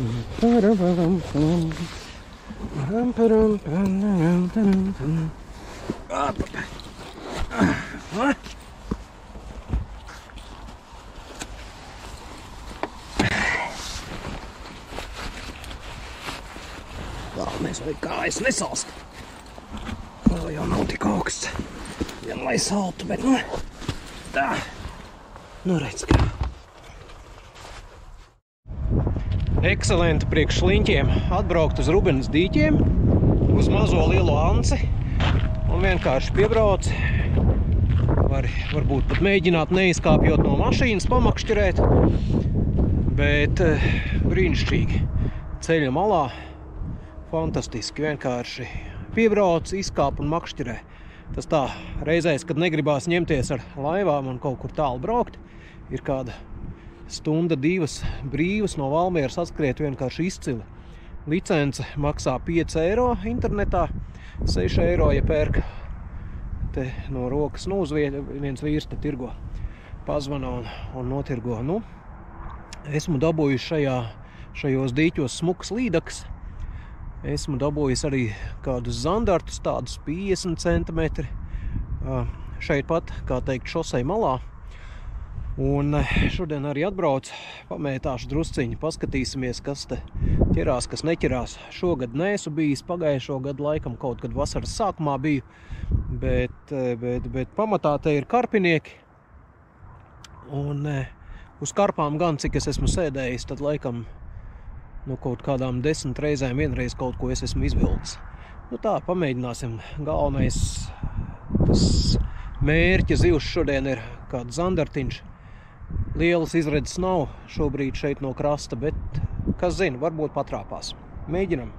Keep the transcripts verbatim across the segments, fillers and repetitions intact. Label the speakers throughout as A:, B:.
A: Galvenais vai kājas nesāst. Vēl jau nav tik augsts. Vien lai saltu, bet nu... Tā. Nu redz kā. Ekscelenti priekš sliņķiem atbraukt uz Rubenes dīķiem, uz mazo lielo anci un vienkārši piebrauc. Var, varbūt pat mēģināt neizkāpjot no mašīnas, pamakšķirēt, bet brīnišķīgi ceļa malā. Fantastiski vienkārši piebrauc, izkāp un makšķirē. Tas tā, reizēs, kad negribās ņemties ar laivām un kaut kur tālu braukt, ir kāda stunda, divas brīvas no Valmieras atskriet vienkārši izcili. Licence maksā pieci eiro internetā, seši eiro, ja pērk te no rokas, nu uz viens vīrs te tirgo, pazvana un, un notirgo. Nu, esmu dabūjuši šajā, šajos dīķos smukas līdakas. Esmu dabūjis arī kādus zandartus, tādus piecdesmit centimetri. Šeit pat, kā teikt, šosei malā. Un šodien arī atbrauc, pamētāšu drusciņu, paskatīsimies, kas te ķerās, kas neķerās. Šogad neesmu bijis, pagājušo gadu laikam kaut kad vasaras sākumā biju, bet, bet, bet pamatā te ir karpinieki. Un uz karpām gan, cik es esmu sēdējis, tad laikam nu, kaut kādām desmit reizēm vienreiz kaut ko es esmu izvilcis. Nu tā, pamēģināsim. Galvenais tas mērķa zivs šodien ir kāds zandartiņš. Lielas izredzes nav šobrīd šeit no krasta, bet, kas zina, varbūt patrāpās. Mēģinam.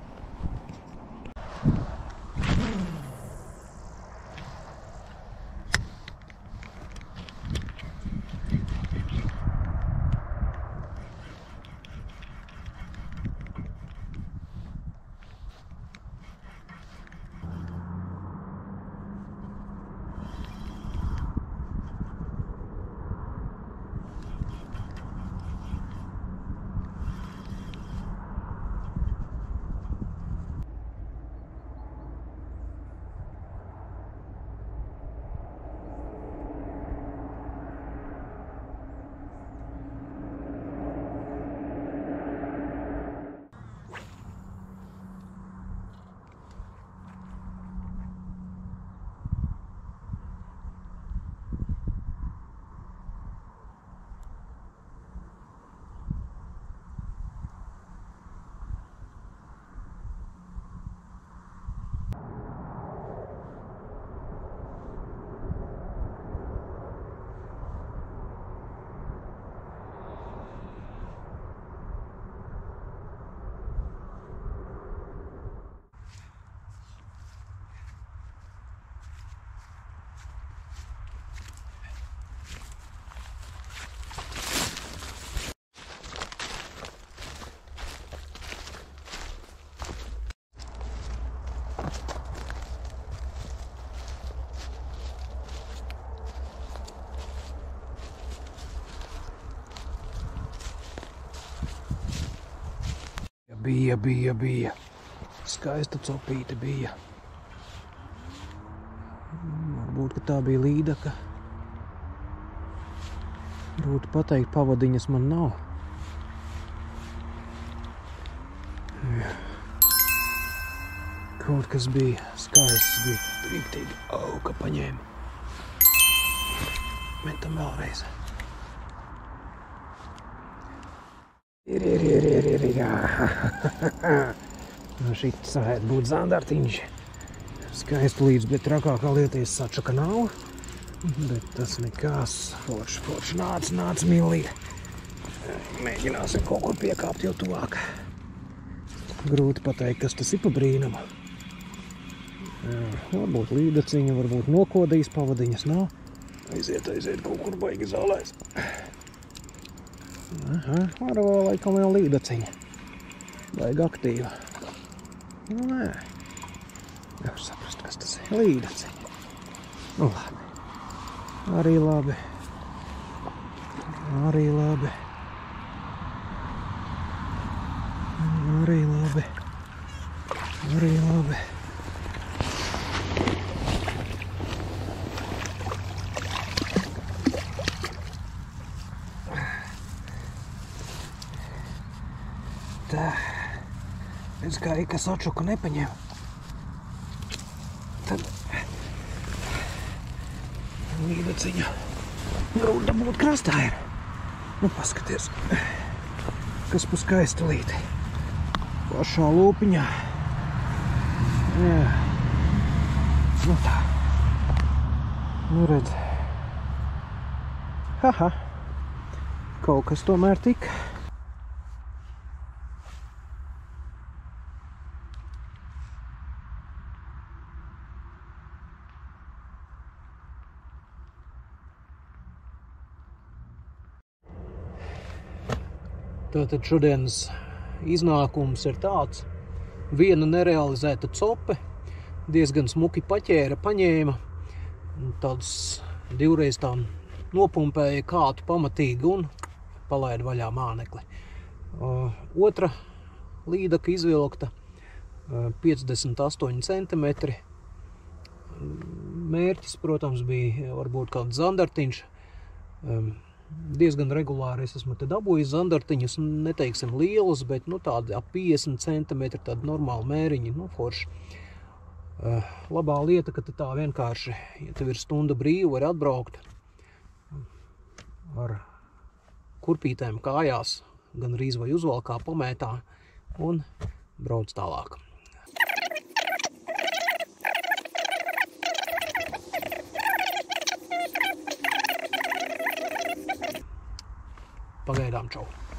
A: Bija, bija, bija. Skaista copīte bija. Varbūt, ka tā bija līdaka. Grūti pateikt, pavadiņas man nav. Kaut kas bija skaists, bija rīktīgi auga paņēma. Metam vēlreiz. Ir, ir, ir, ir, ir, ir, jā. Nu šits varētu būt zandartiņš. Skaisti līdz, bet trakākā lieties sača, ka nav. Bet tas nekas. Forši, forši, nāc, nāc, mīlīt. Mēģināsim kaut kur piekāpt jau tuvāk. Grūti pateikt, kas tas ir pa brīnumu. Jā, varbūt līdaciņa, varbūt nokodījis, pavadiņas nav. Aiziet, aiziet, kaut kur baigi zālēs. Aha, varo laikam jau līdaciņa. Baigi aktīva. Nu, nē. Jau saprast, kas tas ir. Līdaciņa. Nu, labi. Arī labi. Arī labi. Arī labi. Arī labi. Tā. Es kā ikas atšuku nepaņēmu. Tad līdaciņa grūti dabūt krastā ir. Nu, paskaties, kas pa skaista līti. Pašā lūpiņā. Jā. Nu tā. Nu redz. Haha. Kaut kas tomēr tika. Tātad šodienas iznākums ir tāds. Viena nerealizēta cope, diezgan smuki paķēra, paņēma. Tāds divreiz tā nopumpēja kātu pamatīgi un palaida vaļā mānekli. Uh, otra līdaka izvilkta, uh, piecdesmit astoņi centimetri. Mērķis, protams, bija varbūt kāds zandartiņš. Um, Diezgan regulāri es esmu te dabūjis zandartiņus, neteiksim lielus, bet nu, tādi ap piecdesmit centimetri, tādi normāli mēriņi, nu forši. Uh, labā lieta, ka te tā vienkārši, ja tev ir stunda brīva, var atbraukt ar kurpītēm kājās, gan rīz vai uzvalkā pamētā un brauc tālāk. Pagaidām čau.